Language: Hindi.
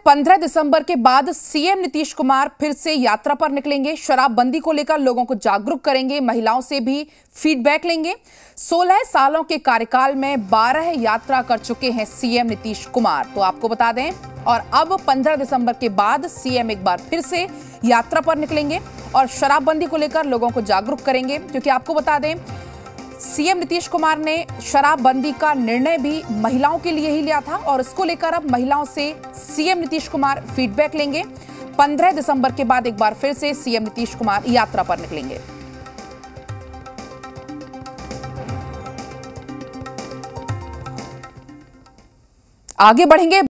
15 दिसंबर के बाद सीएम नीतीश कुमार फिर से यात्रा पर निकलेंगे। शराबबंदी को लेकर लोगों को जागरूक करेंगे, महिलाओं से भी फीडबैक लेंगे। 16 सालों के कार्यकाल में 12 यात्रा कर चुके हैं सीएम नीतीश कुमार, तो आपको बता दें। और अब 15 दिसंबर के बाद सीएम एक बार फिर से यात्रा पर निकलेंगे और शराबबंदी को लेकर लोगों को जागरूक करेंगे, क्योंकि आपको बता दें सीएम नीतीश कुमार ने शराबबंदी का निर्णय भी महिलाओं के लिए ही लिया था और इसको लेकर अब महिलाओं से सीएम नीतीश कुमार फीडबैक लेंगे। 15 दिसंबर के बाद एक बार फिर से सीएम नीतीश कुमार यात्रा पर निकलेंगे। आगे बढ़ेंगे।